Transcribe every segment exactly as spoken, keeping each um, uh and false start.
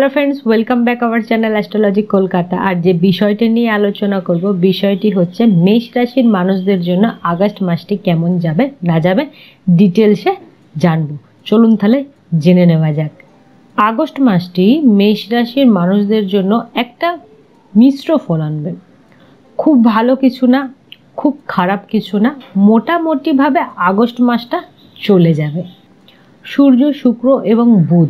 Hello friends, welcome back our channel astrology Kolkata. আর যে বিষয়টি নিয়ে আলোচনা করব বিষয়টি হচ্ছে মেষ রাশির মানুষদের জন্য আগস্ট মাসটি কেমন যাবে না যাবে ডিটেইলসে জানব। চলুন তাহলে জেনে নেওয়া যাক। আগস্ট মাসটি মেষ রাশির মানুষদের জন্য একটা মিশ্র ফল আনবে। খুব ভালো কিছু না, খুব খারাপ কিছু না, মোটামুটিভাবে আগস্ট মাসটা চলে যাবে। সূর্য, শুক্র এবং বুধ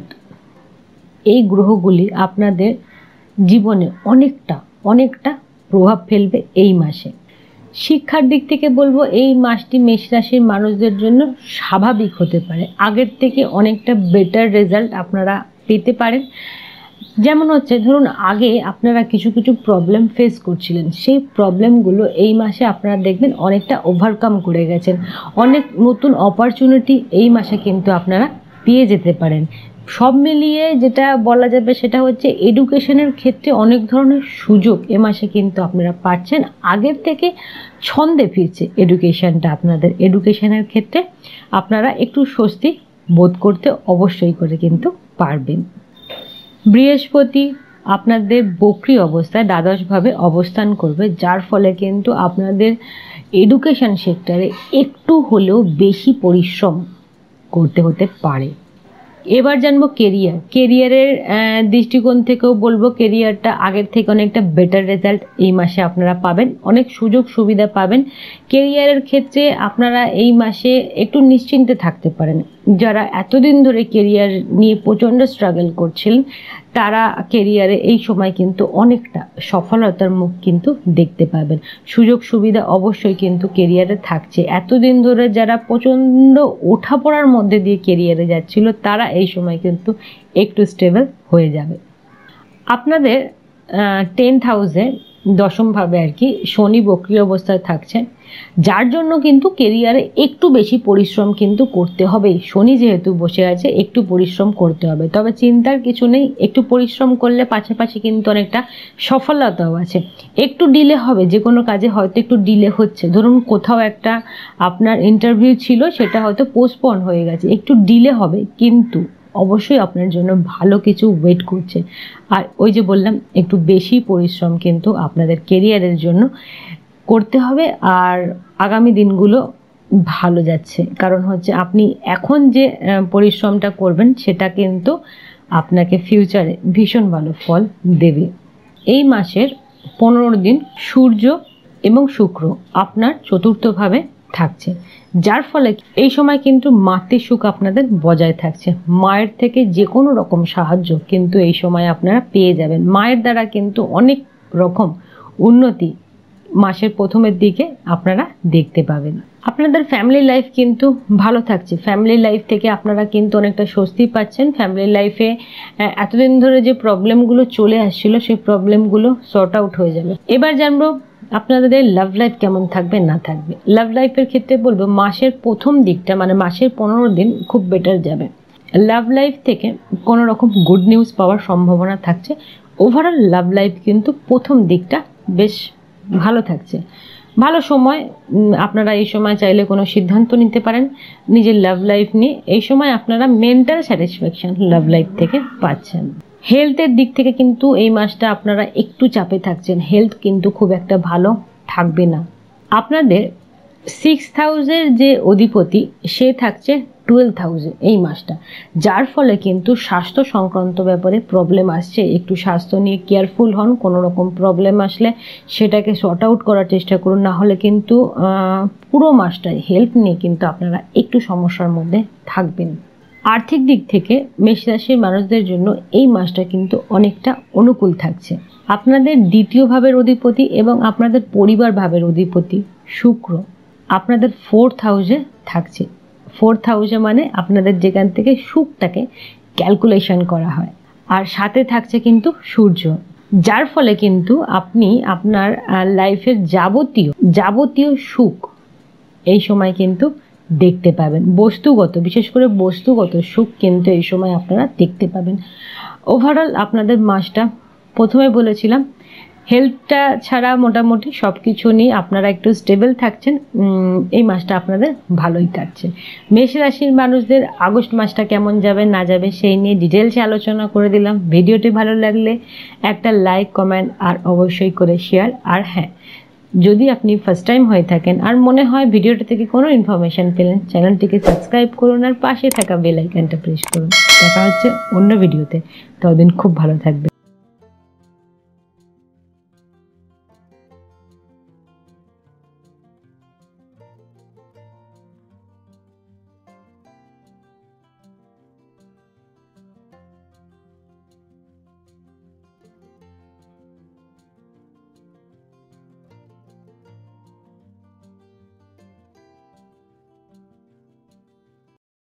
এই গ্রহগুলি আপনাদের জীবনে অনেকটা অনেকটা প্রভাব ফেলবে এই মাসে। শিক্ষার দিক থেকে বলবো এই মাসটি মেষ রাশির মানুষদের জন্য স্বাভাবিক হতে পারে, আগের থেকে অনেকটা বেটার রেজাল্ট আপনারা পেতে পারেন। যেমন হচ্ছে ধরুন আগে আপনারা কিছু কিছু প্রবলেম ফেস করছিলেন, সেই প্রবলেমগুলো এই মাসে আপনারা দেখবেন অনেকটা ওভারকাম করে গেছেন। অনেক নতুন অপরচুনিটি এই মাসে কিন্তু আপনারা পেয়ে যেতে পারেন। সব মিলিয়ে যেটা বলা যাবে সেটা হচ্ছে এডুকেশনের ক্ষেত্রে অনেক ধরনের সুযোগ এ মাসে কিন্তু আপনারা পাচ্ছেন। আগের থেকে ছন্দে ফিরছে এডুকেশনটা আপনাদের। এডুকেশনের ক্ষেত্রে আপনারা একটু স্বস্তি বোধ করতে অবশ্যই করে কিন্তু পারবেন। বৃহস্পতি আপনাদের বক্রী অবস্থায় দ্বাদশভাবে অবস্থান করবে, যার ফলে কিন্তু আপনাদের এডুকেশন সেক্টরে একটু হলেও বেশি পরিশ্রম করতে হতে পারে। এবার জানবো কেরিয়ার। কেরিয়ারের দৃষ্টিকোণ থেকেও বলবো কেরিয়ারটা আগের থেকে অনেকটা বেটার রেজাল্ট এই মাসে আপনারা পাবেন, অনেক সুযোগ সুবিধা পাবেন। কেরিয়ারের ক্ষেত্রে আপনারা এই মাসে একটু নিশ্চিন্তে থাকতে পারেন। যারা এতদিন ধরে কেরিয়ার নিয়ে প্রচণ্ড স্ট্রাগল করছিলেন তারা কেরিয়ারে এই সময় কিন্তু অনেকটা সফলতার মুখ কিন্তু দেখতে পাবেন। সুযোগ সুবিধা অবশ্যই কিন্তু কেরিয়ারে থাকছে। এতদিন ধরে যারা প্রচণ্ড ওঠাপড়ার মধ্যে দিয়ে কেরিয়ারে যাচ্ছিল তারা এই সময় কিন্তু একটু স্টেবল হয়ে যাবে। আপনাদের টেন্থ হাউসে দশমভাবে আর কি শনি বক্রী অবস্থায় থাকছে, যার জন্য কিন্তু কেরিয়ারে একটু বেশি পরিশ্রম কিন্তু করতে হবে। শনি যেহেতু বসে আছে একটু পরিশ্রম করতে হবে, তবে চিন্তার কিছু নেই। একটু পরিশ্রম করলে পাশাপাশি কিন্তু অনেকটা সফলতাও আছে। একটু ডিলে হবে, যে কোনো কাজে হয়তো একটু ডিলে হচ্ছে। ধরুন কোথাও একটা আপনার ইন্টারভিউ ছিল, সেটা হয়তো পোস্টপোন হয়ে গেছে, একটু ডিলে হবে, কিন্তু অবশ্যই আপনার জন্য ভালো কিছু ওয়েট করছে। আর ওই যে বললাম একটু বেশি পরিশ্রম কিন্তু আপনাদের কেরিয়ারের জন্য করতে হবে। আর আগামী দিনগুলো ভালো যাচ্ছে, কারণ হচ্ছে আপনি এখন যে পরিশ্রমটা করবেন সেটা কিন্তু আপনাকে ফিউচারে ভীষণ ভালো ফল দেবে। এই মাসের পনেরো দিন সূর্য এবং শুক্র আপনার চতুর্থভাবে থাকছে, যার ফলে এই সময় কিন্তু মাতৃ সুখ আপনাদের বজায় থাকছে। মায়ের থেকে যে কোনো রকম সাহায্য কিন্তু এই সময় আপনারা পেয়ে যাবেন। মায়ের দ্বারা কিন্তু অনেক রকম উন্নতি মাসের প্রথমের দিকে আপনারা দেখতে পাবেন। আপনাদের ফ্যামিলি লাইফ কিন্তু ভালো থাকছে। ফ্যামিলি লাইফ থেকে আপনারা কিন্তু অনেকটা স্বস্তি পাচ্ছেন। ফ্যামিলি লাইফে এতদিন ধরে যে প্রবলেমগুলো চলে আসছিল সেই প্রবলেমগুলো সর্ট আউট হয়ে যাবে। এবার জানবো আপনাদের লাভ লাইফ কেমন থাকবে না থাকবে। লাভ লাইফের ক্ষেত্রে বলবো মাসের প্রথম দিকটা মানে মাসের পনেরো দিন খুব বেটার যাবে। লাভ লাইফ থেকে কোনো রকম গুড নিউজ পাওয়ার সম্ভাবনা থাকছে। ওভারঅল লাভ লাইফ কিন্তু প্রথম দিকটা বেশ ভালো থাকছে। ভালো সময়, আপনারা এই সময় চাইলে কোনো সিদ্ধান্ত নিতে পারেন নিজের লাভ লাইফ নিয়ে। এই সময় আপনারা মেন্টাল স্যাটিসফ্যাকশন লাভ লাইফ থেকে পাচ্ছেন। হেলথের দিক থেকে কিন্তু এই মাসটা আপনারা একটু চাপে থাকছেন, হেলথ কিন্তু খুব একটা ভালো থাকবে না। আপনাদের সিক্স হাউসের যে অধিপতি সে থাকছে টুয়েলভ হাউসে এই মাসটা, যার ফলে কিন্তু স্বাস্থ্য সংক্রান্ত ব্যাপারে প্রবলেম আসছে। একটু স্বাস্থ্য নিয়ে কেয়ারফুল হন। কোনো রকম প্রবলেম আসলে সেটাকে সর্ট আউট করার চেষ্টা করুন, না হলে কিন্তু পুরো মাসটাই হেলথ নিয়ে কিন্তু আপনারা একটু সমস্যার মধ্যে থাকবেন। আর্থিক দিক থেকে মেষ রাশির মানুষদের জন্য এই মাসটা কিন্তু অনেকটা অনুকূল থাকছে। আপনাদের দ্বিতীয় ভাবের অধিপতি এবং আপনাদের পরিবার ভাবের অধিপতি শুক্র আপনাদের ফোর্থ হাউসে থাকছে। ফোর্থ হাউসে মানে আপনাদের যেখান থেকে সুখটাকে ক্যালকুলেশন করা হয়। আর সাথে থাকছে কিন্তু সূর্য, যার ফলে কিন্তু আপনি আপনার লাইফের যাবতীয় যাবতীয় সুখ এই সময় কিন্তু দেখতে পাবেন। বস্তুগত, বিশেষ করে বস্তুগত সুখ কিন্তু এই সময় আপনারা দেখতে পাবেন। ওভারঅল আপনাদের মাসটা প্রথমে বলেছিলাম হেলথটা ছাড়া মোটামুটি সব কিছু নিয়ে আপনারা একটু স্টেবল থাকছেন, এই মাসটা আপনাদের ভালোই কাটছে। মেষ রাশির মানুষদের আগস্ট মাসটা কেমন যাবে না যাবে সেই নিয়ে ডিটেলসে আলোচনা করে দিলাম। ভিডিওটি ভালো লাগলে একটা লাইক, কমেন্ট আর অবশ্যই করে শেয়ার। আর হ্যাঁ, যদি আপনি ফার্স্ট টাইম হয়ে থাকেন আর মনে হয় ভিডিওটা থেকে কোনো ইনফরমেশন পেলেন, চ্যানেলটিকে সাবস্ক্রাইব করুন আর পাশে থাকা বেল আইকনটা প্রেস করুন। দেখা হচ্ছে অন্য ভিডিওতে, ততদিন খুব ভালো থাকবে।